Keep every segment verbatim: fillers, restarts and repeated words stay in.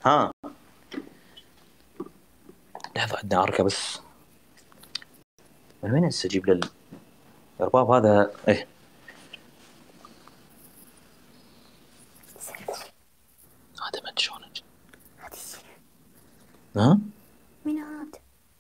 ها لحظة عندنا عركة بس. من وين استجيب لل الرباب هذا؟ ايه هذا من شلون ها؟ مين هذا؟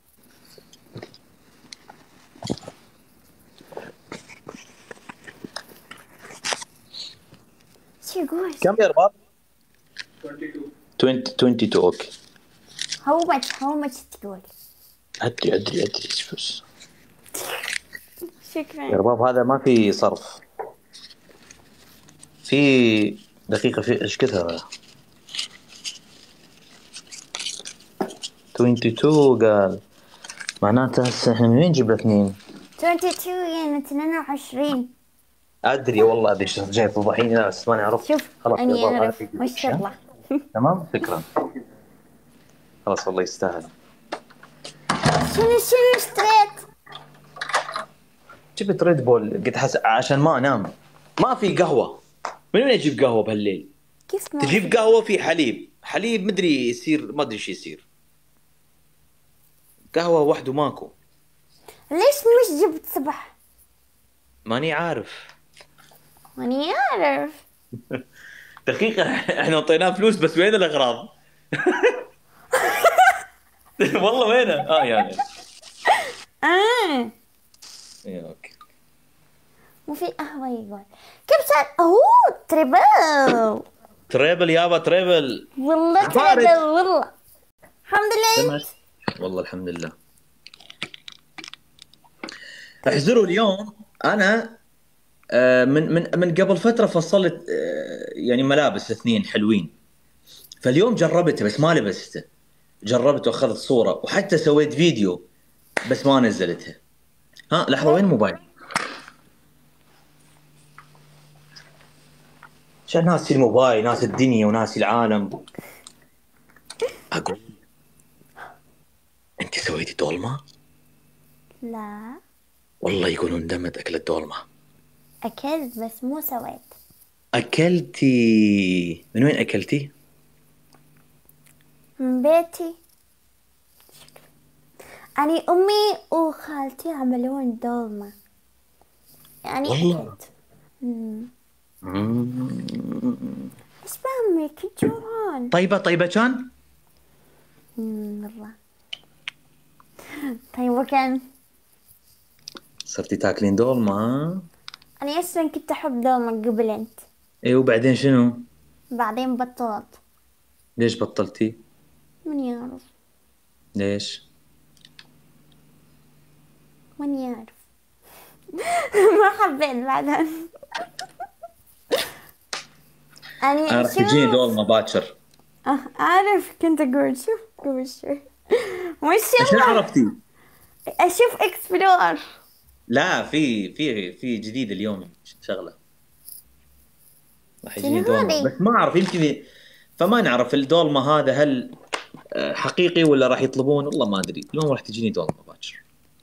شو يقول؟ كم يا رباب؟ اثنين وعشرين اثنين وعشرين اوكي. How much how much تقول؟ ادري ادري ادري بس يا شكرا. رباب هذا ما في صرف. في دقيقة في ايش كثر؟ اثنين وعشرين قال معناته هسه احنا من وين نجيب الاثنين؟ اثنين وعشرين يعني اثنين وعشرين. ادري والله ادري ايش جاي تفضحيني بس ماني عرفت. شوف خلاص يا اني رباب اعرف هذا ما شاء الله. تمام شكرا. خلاص والله يستاهل. شنو شنو اشتريت؟ جبت ريد بول قلت حس عشان ما انام. ما في قهوة. من وين اجيب قهوة بهالليل؟ كيف ما تجيب قهوة في حليب، حليب مدري يصير ما ادري ايش يصير. قهوة وحده ماكو. ليش مش جبت صبح؟ ماني عارف. ماني عارف. دقيقة احنا اعطيناه فلوس بس وين الاغراض؟ والله وينه؟ اه يعني اه ايه اوكي. مو في قهوة يقول. كم ساعة؟ اوه تريبل. تريبل يابا تريبل. والله عفارت. تريبل والله. الحمد لله. سمعت؟ والله الحمد لله. احزروا اليوم انا آه، من من من قبل فترة فصلت آه، يعني ملابس اثنين حلوين. فاليوم جربته بس ما لبسته. جربت واخذت صورة وحتى سويت فيديو بس ما نزلتها. ها لحظة وين موبايل؟ عشان ناسي الموبايل ناسي الدنيا وناسي العالم. اقول انت سويتي دولمة؟ لا والله يقولون دمت اكلت دولمة. اكلت بس مو سويت. اكلتي من وين اكلتي؟ من بيتي. يعني امي وخالتي عملون دولمة يعني والله. اكلت. امم مم. ايش بعمل كنت جوعان. طيبة طيبة كان؟ امم والله. طيب وكان صرتي تاكلين دولمة ها؟ انا اصلا كنت احب دولمة قبل انت. ايه وبعدين شنو؟ بعدين بطلت. ليش بطلتي؟ من يعرف ليش؟ من يعرف. ما حبيت بعدين. انا يعني راح تجيني شوف دولمة باكر. آه، عارف كنت اقول شوف قبل شوي ما شاء شو الله عرفتي؟ اشوف اكسبلور. لا في في في جديد اليوم شغلة. راح يجيني شنو دولمة هذي؟ بس ما اعرف يمكن فما نعرف الدولمة هذا هل آه، حقيقي ولا راح يطلبون والله ما ادري. اليوم راح تجيني دولمة باكر.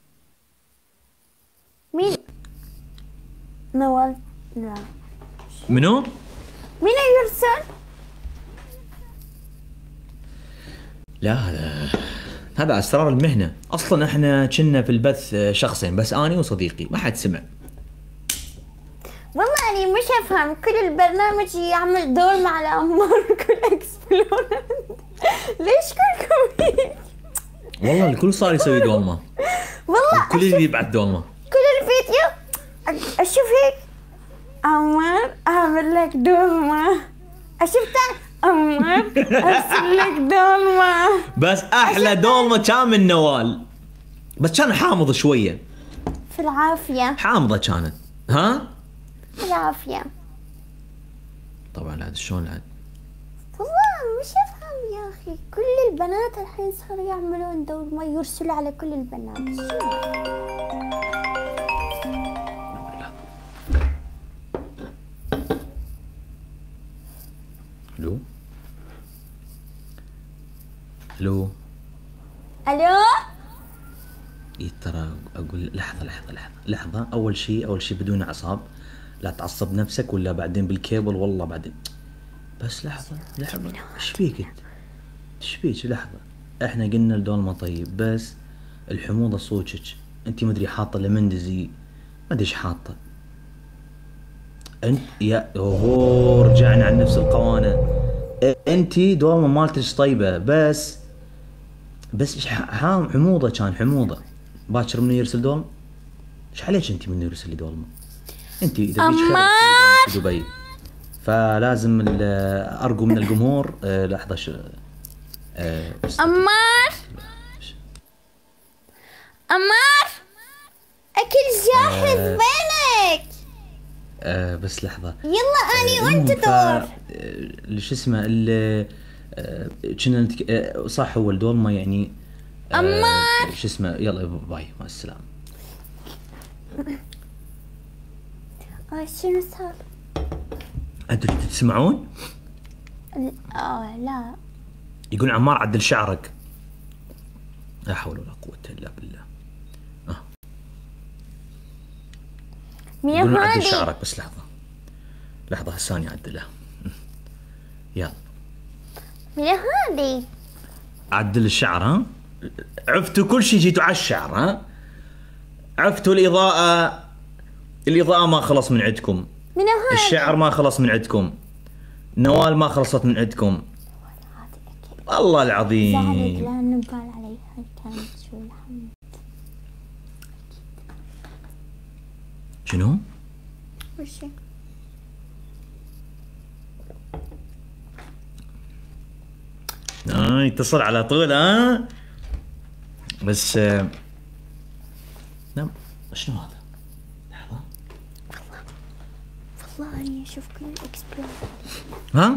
مين؟ نوال. لا منو؟ مين يرسل؟ لا هذا هذا اسرار المهنه. اصلا احنا كنا في البث شخصين بس اني وصديقي ما حد سمع. والله أنا مش أفهم كل البرنامج يعمل دور مع الأمور كل اكسبلور. ليش كلكم هيك؟ والله الكل صار يسوي دولمه. والله الكل اللي يبعث دولمه. كل الفيديو أ- اشوف هيك عمر اعمل لك دولمة. اشوف تاني عمر ارسل لك دولمة. بس احلى دولمه كان من نوال. بس كان حامض شويه. في العافية حامضه كانت. ها؟ في العافية. طبعا لا شلون لا. والله مش افهم يا اخي كل البنات الحين صاروا يعملون دولمة يرسلوا على كل البنات. الو الو الو إيه ترى اقول لحظه لحظه لحظه لحظه. اول شيء اول شيء بدون اعصاب. لا تعصب نفسك ولا بعدين بالكيبل والله بعدين. بس لحظه لحظه ايش فيك انت؟ ايش بيك؟ لحظه، احنا قلنا الدولمه طيب، بس الحموضه صوتك انت مدري حاطه لمندزي، ما ادري ايش حاطه انت يا اوه. رجعنا عن نفس القوانه. انت دولمه مالتش طيبه، بس بس ايش حام حموضه، كان حموضه باكر من يرسل دولمه. ايش عليك انت من يرسل لي دولمه؟ انت اذا بيك خير في دبي، فلازم ارجو من الجمهور. أه لحظه شو أه أمار أمار أكل جاهز أه وينك؟ أه بس لحظة، يلا أني أه وأنت دور. أه شو اسمه اللي كنا أه صح هو الدولمة يعني. أه أمار شو اسمه، يلا باي مع السلامة. آه شنو صار؟ أنتوا تسمعون؟ آه لا، يقول عمار عدل شعرك. لا حول ولا قوة إلا بالله. اه يقولون عدل شعرك، بس لحظة لحظة هساني أعدله. يلا مين هذي؟ عدل الشعر. ها عفتوا كل شيء، جيتوا على الشعر. ها عفتوا الإضاءة، الإضاءة ما خلص من عندكم، من هذا؟ الشعر ما خلص من عندكم، نوال ما خلصت من عندكم، والله العظيم. زعلت لأنه قال عليها كانت شو الحمد. شنو؟ وشي؟ آه يتصل على طول. ها بس آه نعم. شنو هذا؟ لحظة والله اني اشوف كل الاكسبلور. ها؟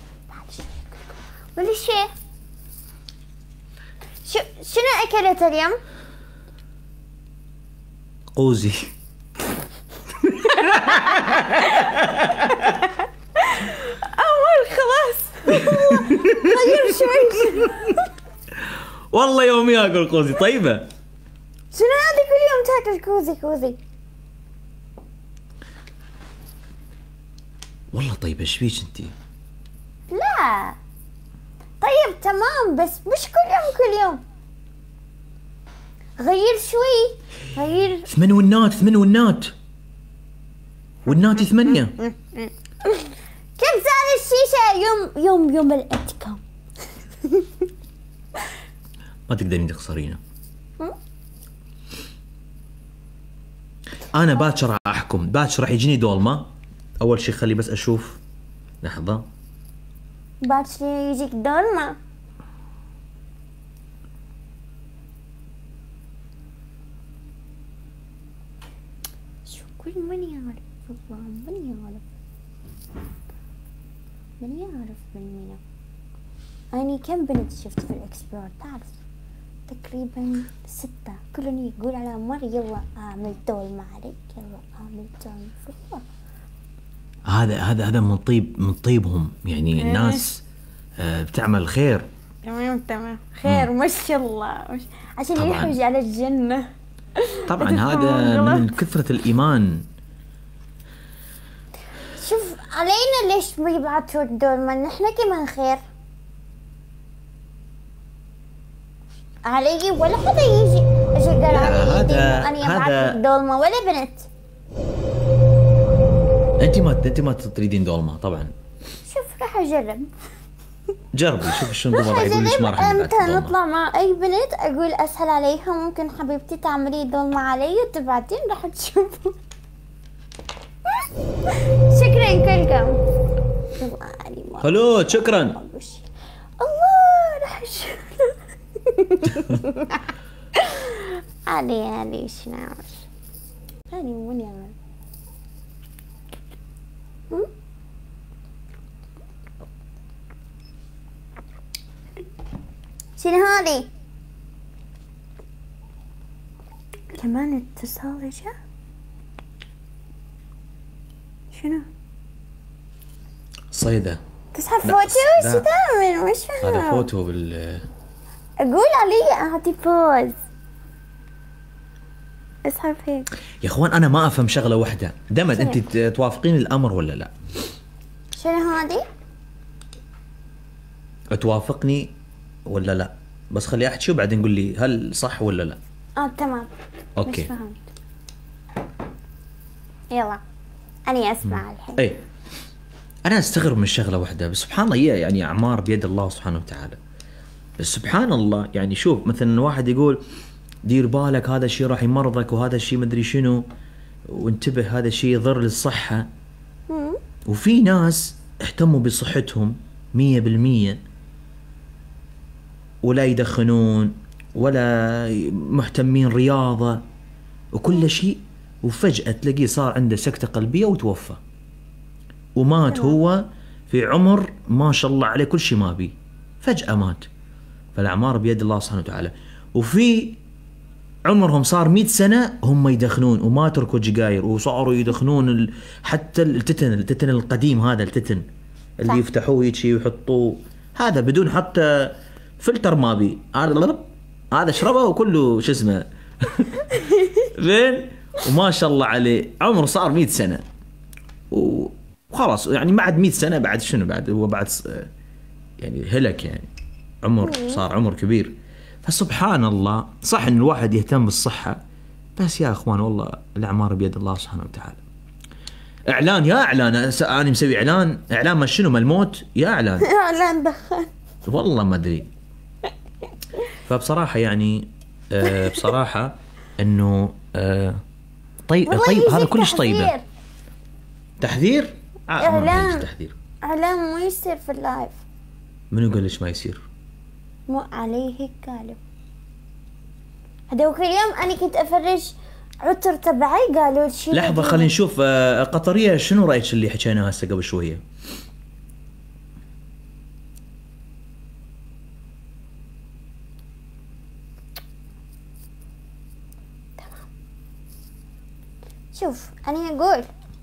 ولا شيء. شو شنو اكلت اليوم؟ قوزي. اول خلاص غير شوي. والله يومي اكل قوزي. طيبة شنو هذه كل يوم تاكل كوزي كوزي؟ والله طيبة. ايش فيك انتي؟ لا طيب تمام، بس مش كل يوم كل يوم. غير شوي غير. ثمان ونات ثمان ونات وناتي ثمانية. كم سعر الشيشة يوم يوم يوم الاتكم؟ ما تقدرين تخسرينه. انا باكر راح احكم، باكر راح يجيني دولمة. اول شيء خلي بس اشوف. لحظة، باكر يجيك دولمة؟ شو كل من يعرف والله، من يعرف من يعرف من مين. أنا كم بنت شفت في الإكسبلور تعرف؟ تقريبا ستة، كلهم يقول على مر يلا أعمل دولمة عليك، يلا أعمل دولمة. هذا هذا هذا من طيب من طيبهم يعني. الناس آه بتعمل خير. تمام تمام خير ما شاء الله، مش عشان يحوج على الجنة. طبعا هذا من كثرة الإيمان. شوف علينا ليش بيبعتوا الدولمة؟ نحن كمان خير. علي ولا حدا يجي اجي قال علي هذا اني ابعث دولمة ولا بنت. انت ما انت ما تريدين دولمة طبعا. شوف راح اجرب. جربي شوف شنو راح يقول لك. ما راح امتى نطلع مع اي بنت اقول اسهل عليها، ممكن حبيبتي تعملي دولمة علي وتبعتين راح تشوفوا. شكرا كلكم. خلود شكرا. الله راح اشوف. علي علي ايش نعمل؟ هاني من يعمل؟ شنو هذي؟ كمان اتصال جا؟ شنو؟ صيدة تسحب فوتو؟ شو تعمل؟ مش فاهم. هذا فوتو بال اقول علي اعطي بوز. اسحب هيك يا اخوان. انا ما افهم شغله واحده. دمد انت توافقين الامر ولا لا؟ شنو هذه؟ توافقني ولا لا؟ بس خلي احكي وبعدين قول لي هل صح ولا لا. اه تمام. اوكي. مش فهمت. يلا اني اسمع الحين. اي انا استغرب من شغله واحده بس، سبحان الله، هي يعني اعمار بيد الله سبحانه وتعالى. بس سبحان الله، يعني شوف مثلا واحد يقول دير بالك هذا الشيء راح يمرضك وهذا الشيء مدري شنو، وانتبه هذا الشيء يضر للصحه. مم. وفي ناس اهتموا بصحتهم مية بالمية ولا يدخنون ولا مهتمين رياضة وكل شيء، وفجأة تلاقيه صار عنده سكتة قلبية وتوفى ومات هو في عمر ما شاء الله عليه كل شيء ما بيه، فجأة مات. فالأعمار بيد الله سبحانه وتعالى. وفي عمرهم صار مئة سنة هم يدخنون وما تركوا جقاير وصاروا يدخنون ال... حتى التتن التتن القديم هذا التتن اللي صح. يفتحوه هيك ويحطوه هذا بدون حتى فلتر ما بي، هذا هذا شربه وكله شو اسمه زين. وما شاء الله عليه عمره صار مئة سنة وخلاص، يعني بعد مئة سنة بعد شنو بعد هو بعد يعني هلك، يعني عمر صار عمر كبير. فسبحان الله، صح ان الواحد يهتم بالصحة، بس يا اخوان والله الاعمار بيد الله سبحانه وتعالى. اعلان يا اعلان، انا مسوي اعلان، اعلان ما شنو ما الموت يا اعلان اعلان دخان والله ما ادري. فبصراحة يعني آه بصراحة انه آه طيب طيب هذا كلش طيبة. تحذير؟ آه اعلان تحذير اعلان مو يصير في اللايف. منو قال ليش ما يصير؟ مو علي هيك قالوا. هذوك اليوم انا كنت افرج عطر تبعي قالوا شيء. لحظة خلينا نشوف. آه قطرية شنو رأيك اللي حكيناه هسه قبل شوية؟ شوف أنا أقول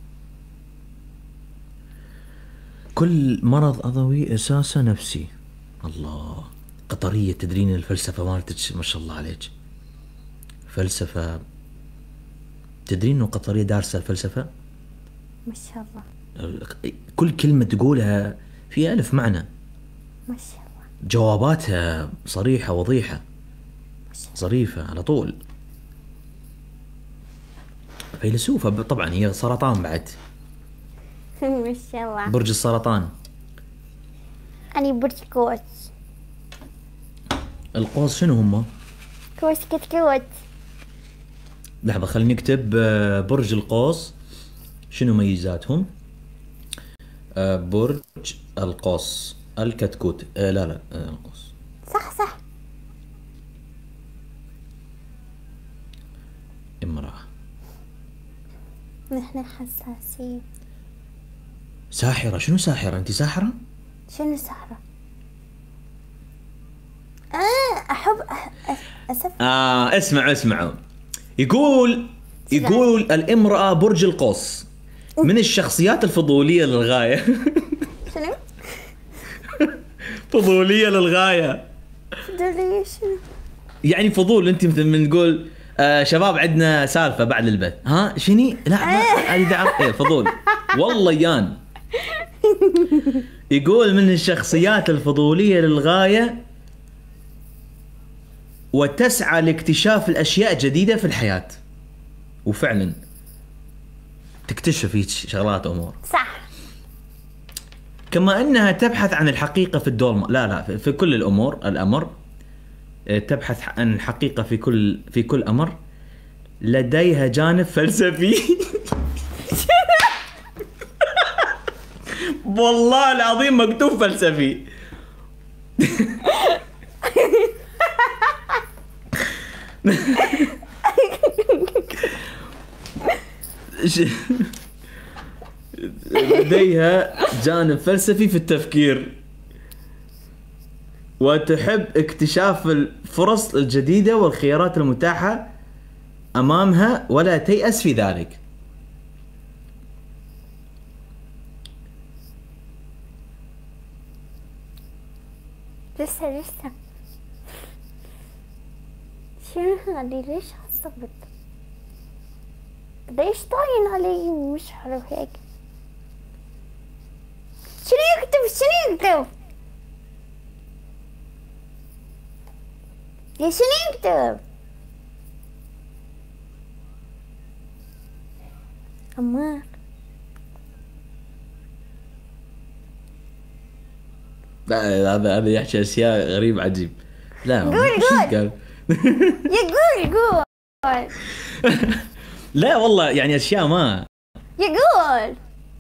كل مرض عضوي أساسه نفسي. الله، قطرية تدرين الفلسفة مالتك ما شاء الله عليك، فلسفة. تدرين إنه قطرية دارسة الفلسفة؟ ما شاء الله. كل كلمة تقولها فيها ألف معنى. ما شاء الله. جواباتها صريحة وضيحة ظريفة على طول. فيلسوفة طبعا، هي سرطان بعد. ما شاء الله. برج السرطان. أنا برج قوس. القوس شنو هم؟ قوس كتكوت. لحظة خلينا نكتب برج القوس شنو ميزاتهم. برج القوس الكتكوت. لا لا القوس. صح صح. امرأة. نحن حساسين. ساحرة. شنو ساحرة؟ انت ساحرة؟ شنو ساحرة؟ اه احب اسف. اه اسمعوا اسمعوا. يقول يقول الامرأة برج القوس من الشخصيات الفضولية للغاية. شنو؟ فضولية للغاية. فضولية شنو؟ يعني فضول. انت مثل من تقول آه شباب عندنا سالفة بعد البث، ها شني؟ لا اريد اعرف ايه فضول. والله يان. يقول من الشخصيات الفضولية للغاية وتسعى لاكتشاف الاشياء الجديدة في الحياة، وفعلا تكتشف هيك شغلات امور. صح. كما انها تبحث عن الحقيقة في الدور، لا لا في كل الامور الامر تبحث عن الحقيقة في كل في كل امر. لديها جانب فلسفي. والله العظيم مكتوب فلسفي. لديها جانب فلسفي في التفكير وتحب اكتشاف الفرص الجديدة والخيارات المتاحة أمامها ولا تيأس في ذلك. لسه لسه شنو هذي؟ ليش عصبت؟ ليش طاين علي مش حلو هيك؟ شنو يكتب؟ شنو يكتب؟ يا شنو يكتب؟ عمار لا هذا هذا يحكي اشياء غريب عجيب. لا قول وش قول. قال؟ يقول قول لا والله يعني اشياء ما يقول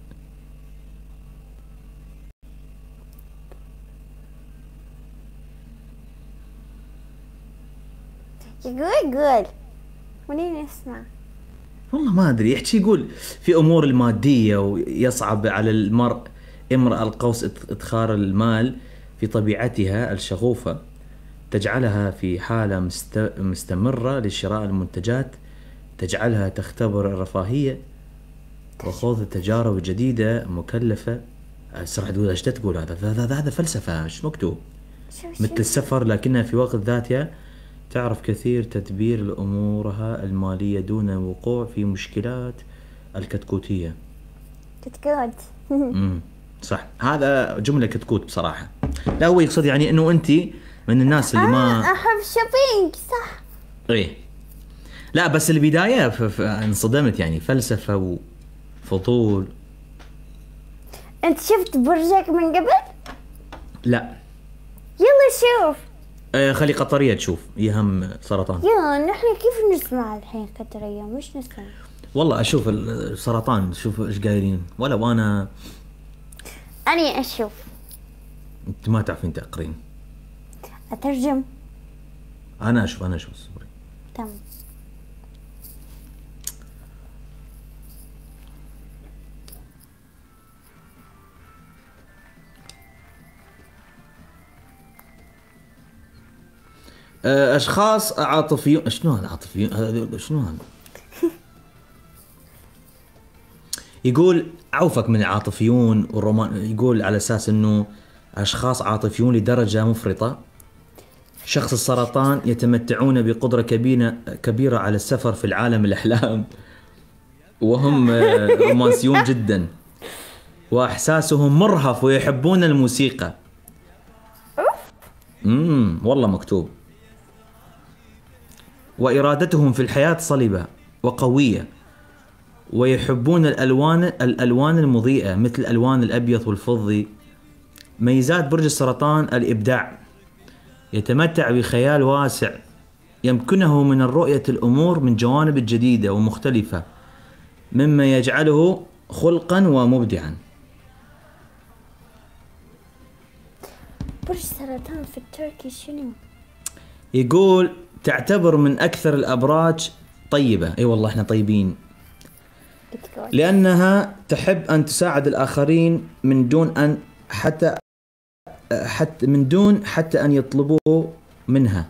يقول قول ونين نسمع. والله ما ادري. يحكي يقول في امور الماديه ويصعب على المرء امرأ القوس ادخار المال في طبيعتها الشغوفه تجعلها في حاله مست... مستمره لشراء المنتجات تجعلها تختبر الرفاهيه وخوض التجارب الجديده مكلفه. صراحه تقول ايش تقول؟ هذا هذا هذا فلسفه ايش مكتوب؟ مثل السفر لكنها في وقت ذاتها تعرف كثير تدبير أمورها المالية دون الوقوع في مشكلات الكتكوتية. كتكوت. امم صح هذا جملة كتكوت بصراحة. لا هو يقصد يعني انه انت من الناس اللي ما آه احب شوبينج صح. ايه لا بس البداية ف... ف... انصدمت يعني فلسفة وفضول. انت شفت برجك من قبل؟ لا يلا شوف. آه خلي قطرية تشوف يهم سرطان. يا نحن كيف نسمع الحين قطرية مش نسمع. والله اشوف السرطان شوف ايش قايلين ولا وانا اني اشوف. انت ما تعرفين تقرين. اترجم. انا اشوف انا اشوف صبري. تمام. اشخاص عاطفيون. شنو هذا عاطفيون؟ هذا شنو هذا؟ يقول عوفك من العاطفيون والرومان. يقول على اساس انه اشخاص عاطفيون لدرجه مفرطه. شخص السرطان يتمتعون بقدره كبيره كبيره على السفر في العالم الاحلام وهم رومانسيون جدا واحساسهم مرهف ويحبون الموسيقى. امم والله مكتوب. وإرادتهم في الحياة صلبة وقوية ويحبون الألوان الألوان المضيئة مثل الألوان الأبيض والفضي. ميزات برج السرطان الإبداع. يتمتع بخيال واسع يمكنه من الرؤية الأمور من جوانب جديدة ومختلفة مما يجعله خلقا ومبدعا. برج سرطان في التركي شنو؟ يقول تعتبر من أكثر الأبراج طيبة. أي والله إحنا طيبين. لأنها تحب أن تساعد الآخرين من دون أن حتى حتى من دون حتى أن يطلبوا منها.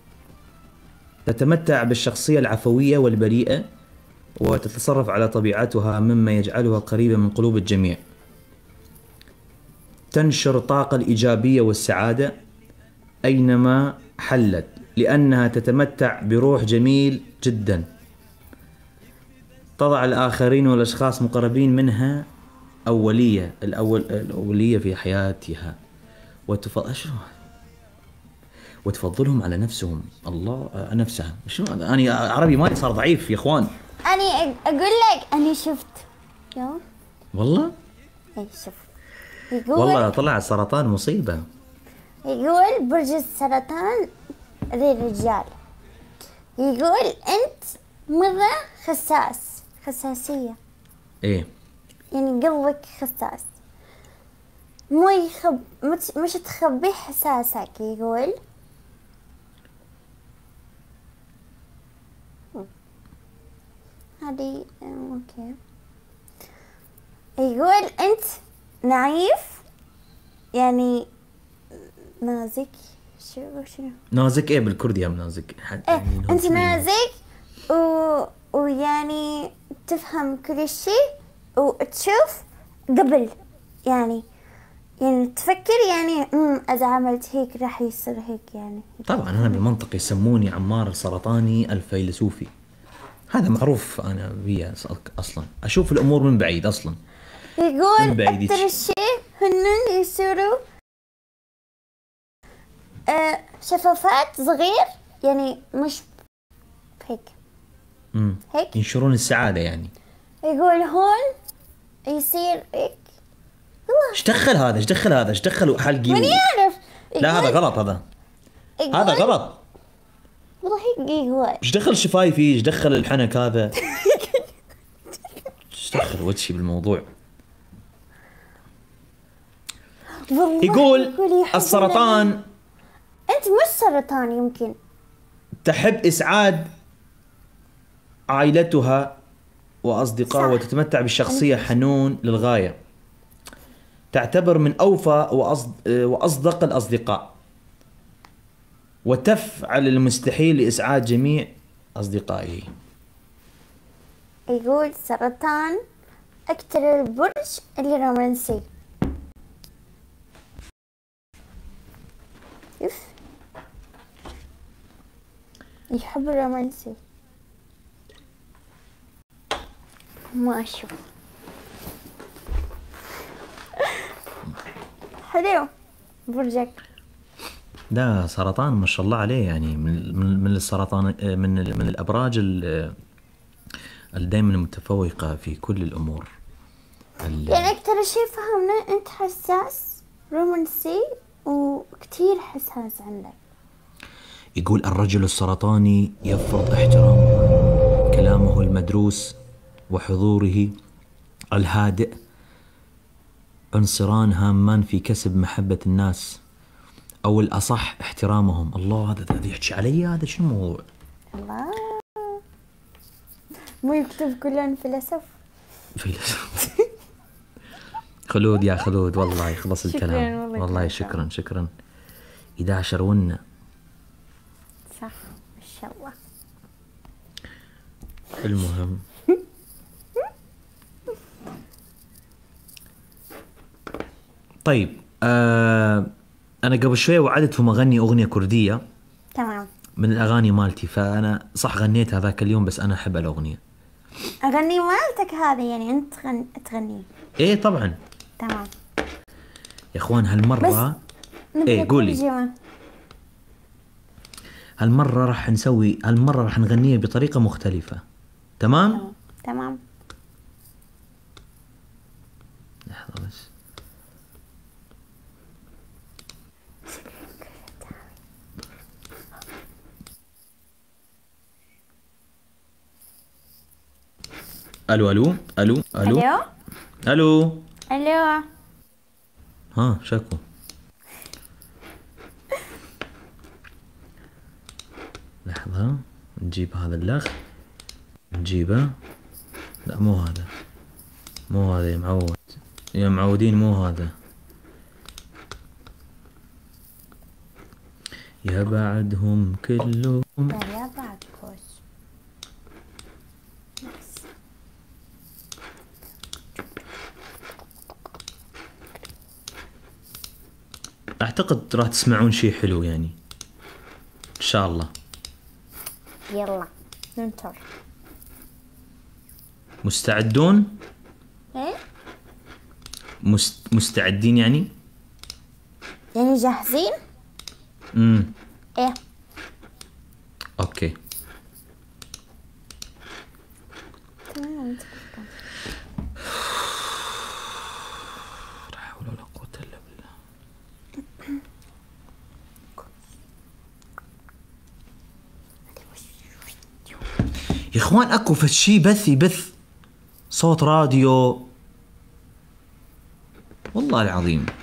تتمتع بالشخصية العفوية والبريئة وتتصرف على طبيعتها مما يجعلها قريبة من قلوب الجميع. تنشر الطاقة الإيجابية والسعادة أينما حلت لأنها تتمتع بروح جميل جدا. تضع الآخرين والأشخاص مقربين منها أولية الأول الأولية في حياتها وتفضل وتفضلهم على نفسهم. الله نفسها. شنو هذا؟ أنا عربي مالي صار ضعيف يا إخوان. أنا أقول لك أنا شفت. يوم والله إيه شوف. يقول والله طلع السرطان مصيبة. يقول برج السرطان للرجال. يقول أنت مرة حساس حساسية. إيه يعني قلبك حساس مو يخب مش, مش تخبي حساسك. يقول هذه اوكي. يقول انت نايف يعني نازك. شو شنو نازك؟ ايه بالكردي يا نازك. ايه يعني انت نازك و... ويعني تفهم كل شيء وتشوف قبل يعني يعني تفكر يعني امم اذا عملت هيك راح يصير هيك يعني. طبعا انا بالمنطق يسموني عمار السرطاني الفيلسوفي. هذا معروف انا بي اصلا. اشوف الامور من بعيد اصلا. يقول اكثر شيء هن يصيروا آه شفافات صغير يعني مش هيك امم هيك ينشرون السعاده يعني. يقول هون يصير هيك. ايش دخل هذا ايش دخل هذا ايش دخل حلقي من و... يعرف؟ لا هذا يقول- غلط هذا يقول- هذا غلط. والله هيك يقول. ايش دخل شفايفي ايش دخل الحنك هذا ايش دخل وجهي بالموضوع. والله يقول يحب السرطان النبي. انت مش سرطان يمكن. تحب اسعاد عائلتها واصدقائها صح. وتتمتع بالشخصيه حنون للغايه. تعتبر من اوفى وأصد... واصدق الاصدقاء وتفعل المستحيل لاسعاد جميع اصدقائه. يقول سرطان اكتر البرج اللي رومانسي. يف يحب الرومانسي. ما اشوف حلو برجك. لا سرطان ما شاء الله عليه يعني من من من السرطان من ال- من الابراج ال- اللي دائما متفوقه في كل الامور. ال- يعني اكتر شي فهمنا انت حساس رومانسي وكتير حساس عندك. يقول الرجل السرطاني يفرض احترامه كلامه المدروس وحضوره الهادئ عنصران هامان في كسب محبة الناس أو الأصح احترامهم. الله هذا هذا يحكي علي هذا شنو الموضوع؟ الله مو يكتب كلهم فلسف. فيلسوف. خلود يا خلود والله يخلص شكراً الكلام والله والله كلام. شكرا شكرا. إذا عشر ونا صح ما شاء الله. المهم طيب آه أنا قبل شوية وعدتهم أغني أغنية كردية تمام. من الأغاني مالتي فأنا صح غنيت هذاك اليوم بس أنا أحب الأغنية. اغني مالتك هذه يعني انت تغني تغني. إيه طبعا تمام. يا إخوان هالمرة نبغى إيه قولي. ترجمة. هالمرة راح نسوي هالمرة راح نغنيها بطريقة مختلفة. تمام؟ تمام تمام. لحظة بس. الو الو الو الو الو الو الو. ها شكو. لحظة نجيب هذا الأخ نجيبه. لا مو هذا مو هذا يا معود يا معودين مو هذا. يا بعدهم كلهم يا بعد كوش. أعتقد راح تسمعون شيء حلو يعني إن شاء الله. يلا ننطر. مستعدون؟ ايه مست... مستعدين يعني؟ يعني جاهزين؟ امم ايه اوكي. تمام. لا حول ولا قوة الا بالله. يا اخوان اكو فد شي بث يبث صوت راديو والله العظيم.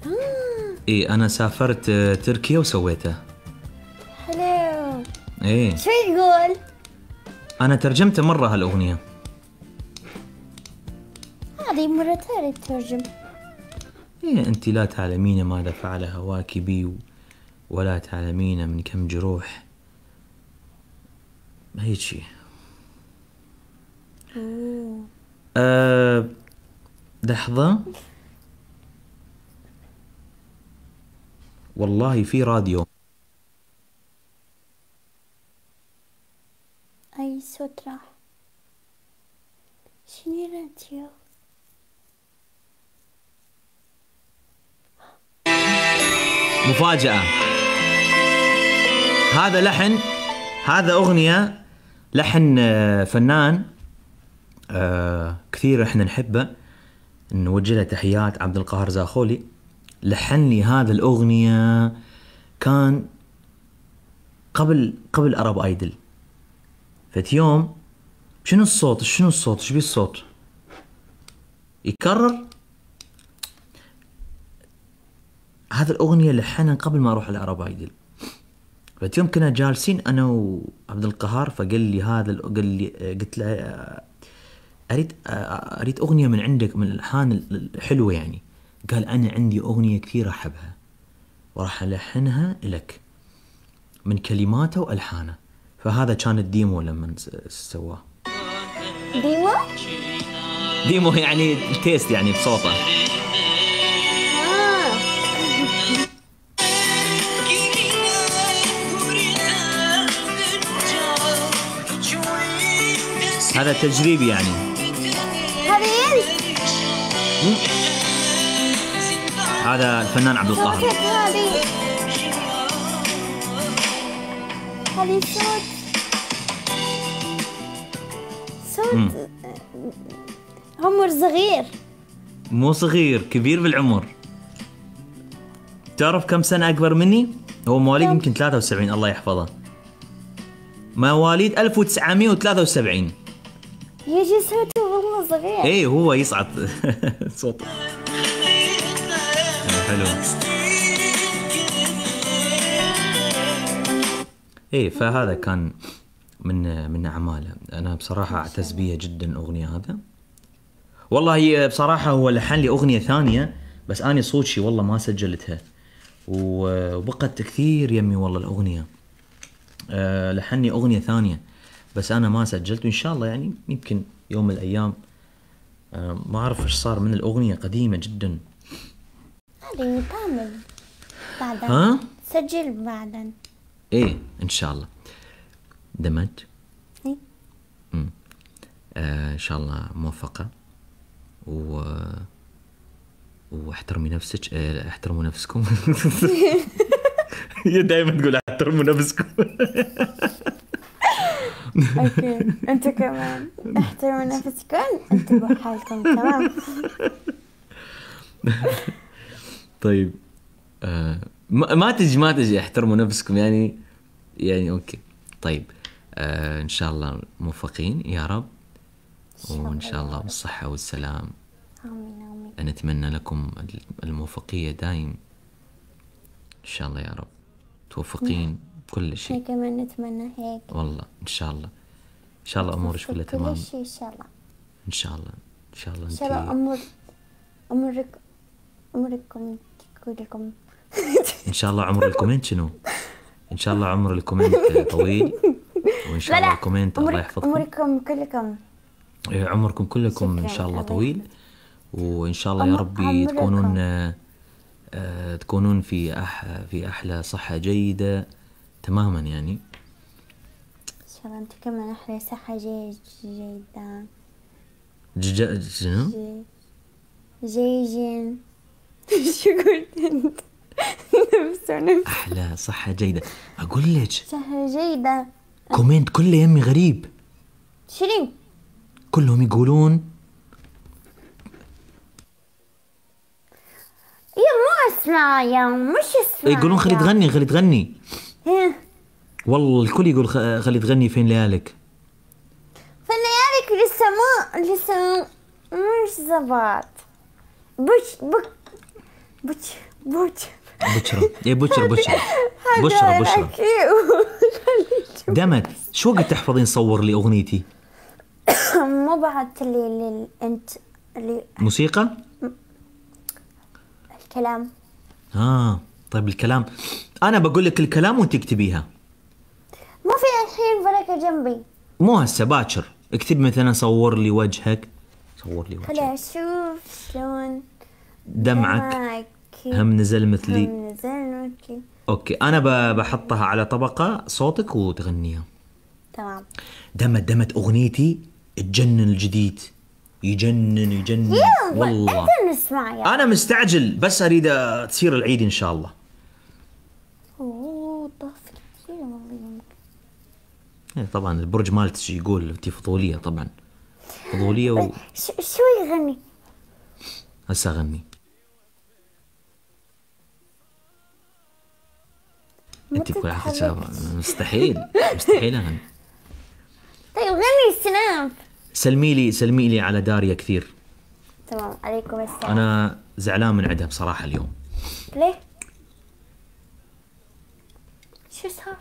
اي انا سافرت آه، تركيا وسويته. حلو. ايه شو يقول؟ انا ترجمت مره هالاغنيه. هذه مرة ثانية تترجم. إيه أنت لا تعلمين ماذا فعل هواك بي ولا تعلمين من كم جروح، هيك شي. أه لحظة، والله في راديو. أي صوت راح؟ شنو راديو؟ مفاجأة، هذا لحن، هذا أغنية لحن آه، فنان آه، كثير احنا نحبه، نوجه له تحيات، عبد القاهر زاخولي. لحن لي هذا الأغنية كان قبل قبل أرب آيدل. فت يوم شنو الصوت شنو الصوت شو بي الصوت يكرر. هذا الأغنية لحنها قبل ما أروح على أرب آيدل. فت يوم كنا جالسين أنا وعبد القهار، فقال لي هذا ال- قال لي قلت له آه، أريد آه، أريد أغنية من عندك من الألحان الحلوة يعني. قال أنا عندي أغنية كثير أحبها وراح ألحنها لك من كلماته وألحانه. فهذا كان الديمو لما س- سواه. ديمو؟ ديمو يعني تيست يعني بصوته. آه. هذا تجريبي يعني. هذه انت؟ هذا الفنان عبد القاهر. صوتك هذه. هذه صوت صوت عمر صغير. مو صغير، كبير بالعمر. تعرف كم سنة أكبر مني؟ هو مواليد كم؟ يمكن ثلاثة وسبعين، الله يحفظه. مواليد ألف وتسعمية وثلاثة وسبعين. يجي صوته والله صغير. ايه هو يصعد صوته حلو. ايه فهذا كان من من اعماله. انا بصراحه اعتز بيها جدا الاغنيه هذا. والله هي بصراحه هو لحن لي اغنيه ثانيه بس اني صوتشي والله ما سجلتها، وبقت كثير يمي والله الاغنيه. أه لحني اغنيه ثانيه بس انا ما سجلت، وان شاء الله يعني يمكن يوم من الايام. أه ما اعرف ايش صار من الاغنيه، قديمه جدا. هذه تعمل بعدين. ها؟ سجل بعدين. ايه ان شاء الله. دمج. إيه. امم آه ان شاء الله موفقه و واحترمي نفسك. آه احترموا نفسكم. هي دائما تقول احترموا نفسكم. اوكي انتوا كمان احترموا نفسكم، انتبهوا حالكم تمام. طيب آه ما, ما تجي ما تجي احترموا نفسكم يعني يعني اوكي. طيب آه ان شاء الله موفقين يا رب، وان شاء الله بالصحة والسلام. امين امين. نتمنى لكم الموفقية دايم ان شاء الله يا رب، توفقين كل احنا شيء كمان نتمنى هيك. والله ان شاء الله. ان شاء الله امورك كلها كل تمام شيء ان شاء الله. ان شاء الله. ان شاء الله ان شاء الله انت امر امرك امركم كلكم. ان شاء الله عمر الكومنت شنو؟ ان شاء الله عمر الكومنت طويل، وان شاء لا الله لا الكومنت الله أمرك يحفظكم. امركم كلكم. إيه، عمركم كلكم ان شكراً شاء الله عليك. طويل، وان شاء الله يا عمر- ربي عمركم. تكونون آه، آه، تكونون في أح في احلى صحة جيدة تماما يعني. ان شاء الله انتوا كمان احلى صحة جيد جيدة. جج شنو؟ جي جيجين. شو قلت انت؟ نفس نفس احلى صحة جيدة. اقول لك صحة جيدة. كومنت كله يمي غريب، شنو؟ كلهم يقولون يا مو اسمع يا مش اسمع. يقولون خلي يا. تغني خلي تغني. ها. والله الكل يقول خ- خلي تغني فين ليالك. فليالك لسه ما لسه مش زبط. بش بك بش بوتشر. بشرة اي بشرة بشرة بشرة بشرة. دمت شو وقت تحفظين صور لي اغنيتي؟ مو بعت لي اللي انت اللي موسيقى؟ الكلام. اه طيب الكلام، انا بقول لك الكلام وانت تكتبيها. ما في الحين بركة جنبي. مو هسه باكر، اكتب مثلا صور لي وجهك، صور لي وجهك. خليني اشوف شلون دمعك دمعك هم نزل مثلي. هم نزل مثلي. اوكي انا ب- بحطها على طبقة صوتك وتغنيها. تمام. دمت دمت اغنيتي تجنن الجديد، يجنن يجنن يلا والله. انت نسمع يا. انا مستعجل بس اريد تصير العيد ان شاء الله. اوه طافي كثير والله يمكن. إيه طبعا البرج مالتك يقول انت فضوليه، طبعا فضوليه و... شو شو يغني؟ هسه اغني. انت متى تقول تحركت؟ مستحيل مستحيل اغني. طيب غني سناب. سلمي لي سلمي لي على داريا كثير. تمام عليكم السلام. انا زعلان من عندها بصراحه اليوم. ليه؟ شو صار؟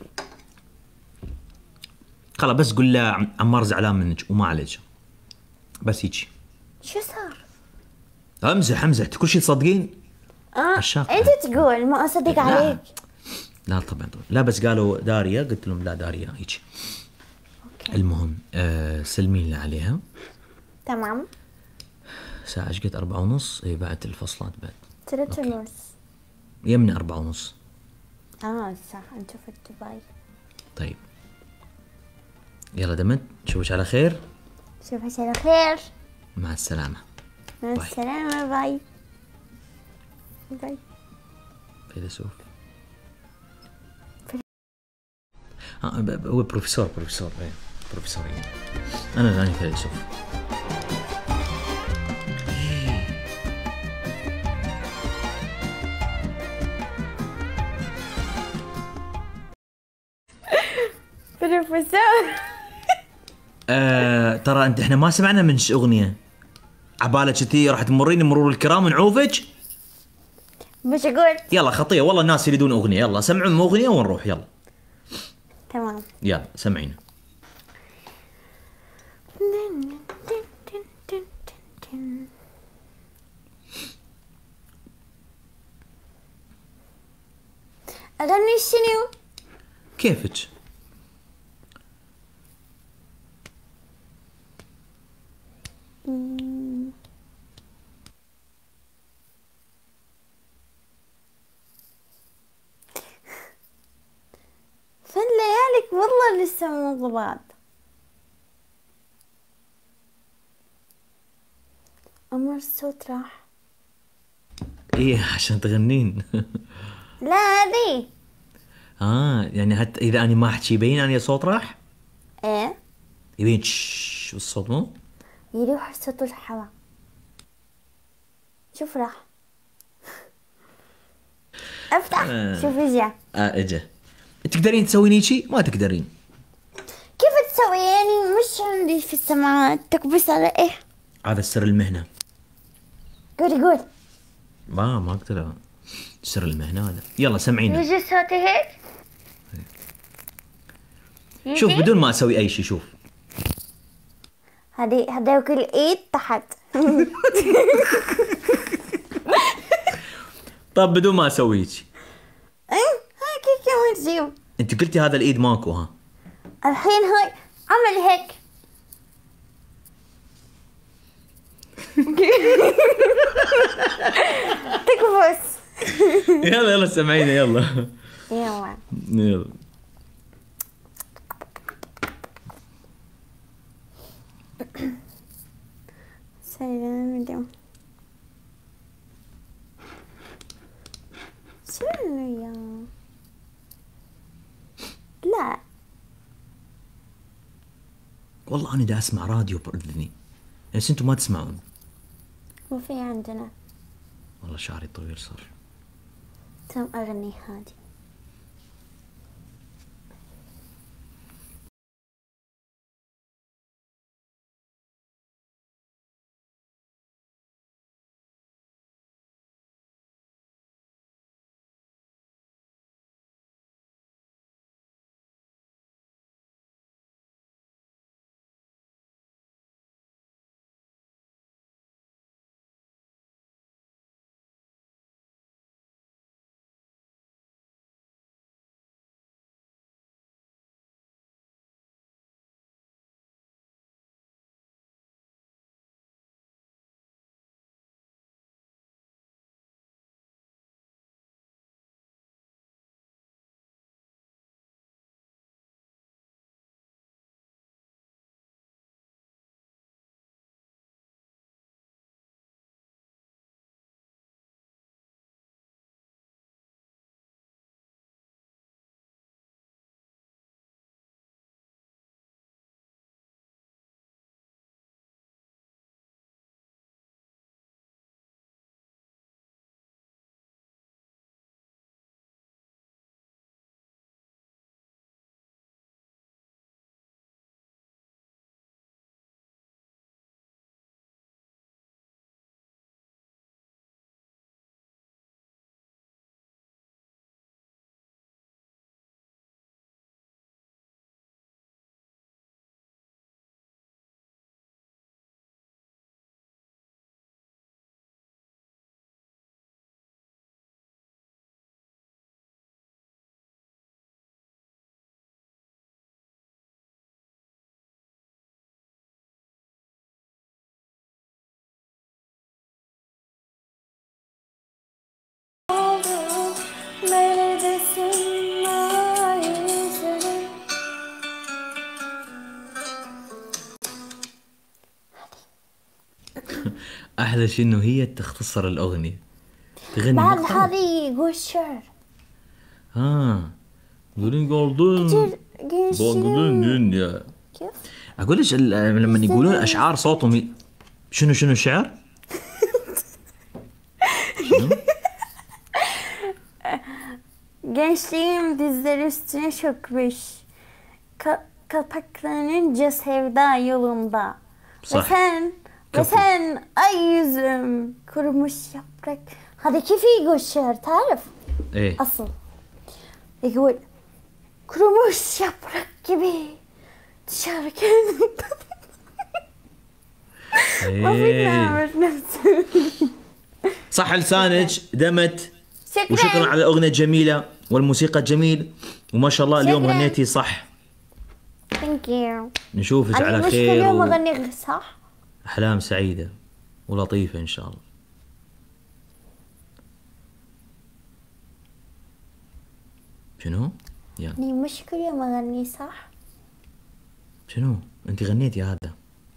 خلاص بس قول له عم- عمار زعلان منك وما عليك، بس هيك. شو صار؟ امزح امزح كل شيء تصدقين؟ اه الشاطر. انت تقول ما اصدق عليك. لا طبعا طبعا لا، بس قالوا داريا قلت لهم لا داريا هيك. اوكي المهم آه سلمين لي عليها. تمام. ساعة ايش قد؟ أربعة ونص. اي بعد الفصلات بعد. ثلاثة ونص. يمني أربعة ونص. اه صح انتوا في دبي. طيب يلا دمت نشوفك على خير. شوفك على خير. مع السلامة. مع باي. السلامة. باي باي. فيلسوف. آه ب- ب- هو بروفيسور بروفيسور ايه بروفيسور إيه. انا انا فيلسوف. بروفيسور. آه ترى انت احنا ما سمعنا من ش- اغنيه عبالك انتي راح تمرين مرور الكرام نعوفك. مش اقول. يلا خطيه والله الناس يريدون اغنيه، يلا سمعوا اغنيه ونروح يلا. تمام. يلا سمعينا. اغني شنو؟ كيفك؟ فن ليالك والله لسه مو ضباط. أمر الصوت راح. ايه عشان تغنين. لا هذي. اه يعني حتى اذا انا ما احكي يبين اني صوت راح؟ ايه يبين شش الصوت مو؟ يروح صوت الهواء. شوف راح. افتح. آه. شوف اجا. اه اجا. تقدرين تسوين هيجي؟ ما تقدرين. كيف تسوي يعني مش عندي في السماعات تكبس على ايه؟ هذا سر المهنه. قول قول. ما ما اقدر سر المهنه هذا. يلا سمعينا. يجي صوتي هيك. شوف يجي؟ بدون ما اسوي اي شيء شوف. هذي هذاك الايد تحت. طب بدون ما اسوي هيك. ايه هاي كيف كمان تجيب. انت قلتي هذا الايد ماكو ها. الحين هاي عمل هيك. تكبس. يلا يلا سمعينا يلا. يلا. يلا. سلام. شنو يا لا والله انا دا اسمع راديو باذني بس انتم ما تسمعون. مو في عندنا. والله شعري طويل صار. تم اغني هادي. احلى شيء انه هي تختصر الاغنيه، تغني بعد مقطع. هذه جوشر اه جولين جولدن جولدن يا كيف؟ اقول لك ال- لما يقولون اشعار صوتهم ي- شنو شنو الشعر؟ شنو؟ Gençliğim dizler üstüne çökmüş. Ka- kapaklarınca sevda yolunda. Ve صح. sen, ve كفو. sen ay yüzüm kurumuş yaprak. هذا كيف يقول الشعر تعرف؟ ايه أصل يقول kurumuş yaprak gibi dışarıken ما فينا ايه نعمل نفسه. صح لسانك دمت. وشكرا شكرا. على الاغنيه الجميله والموسيقى الجميل، وما شاء الله اليوم شكراً. غنيتي صح. Thank you. نشوفك أنا على مش كل خير يوم و... أغني صح؟ احلام سعيده ولطيفه ان شاء الله. شنو؟ يلا يعني مش كل يوم أغني صح؟ شنو؟ انت غنيتي هذا.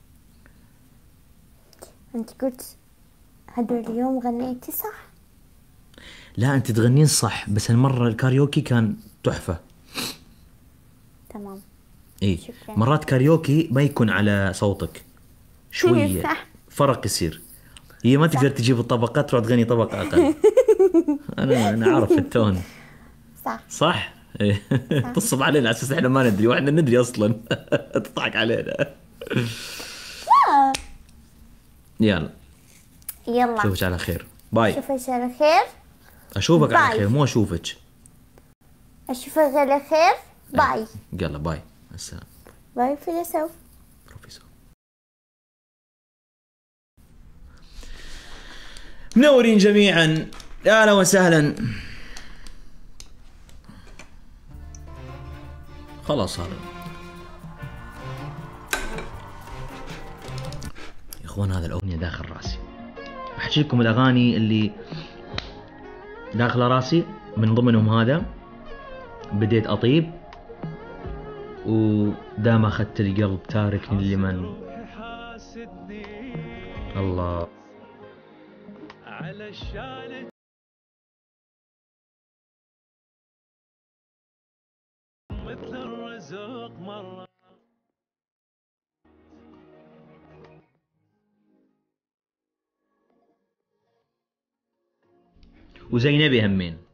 أنت قلت هذول اليوم غنيتي صح؟ لا انت تغنين صح، بس هالمره الكاريوكي كان تحفه. تمام. اي شكراً. مرات كاريوكي ما يكون على صوتك شويه صح. فرق يصير. هي ما تقدر تجيب الطبقات تروح تغني طبقه اقل. انا انا عارف التون. صح. صح؟ إيه. تصب علينا على اساس احنا ما ندري، واحنا ندري اصلا. تضحك علينا. يلا يلا اشوفك على خير. باي. أشوفك على خير. اشوفك على باي. خير مو اشوفك. أشوفك على خير. باي. يلا باي. السلام. باي فيلسوف. بروفيسور. منورين جميعا، اهلا وسهلا. خلاص هذا يا اخوان، هذا الاغنيه داخل راسي. احكي لكم الاغاني اللي داخل راسي، من ضمنهم هذا بديت اطيب، ودام اخذت القلب تاركني لمن. الله علشان مثل الرزق مرة. وزينبي همين.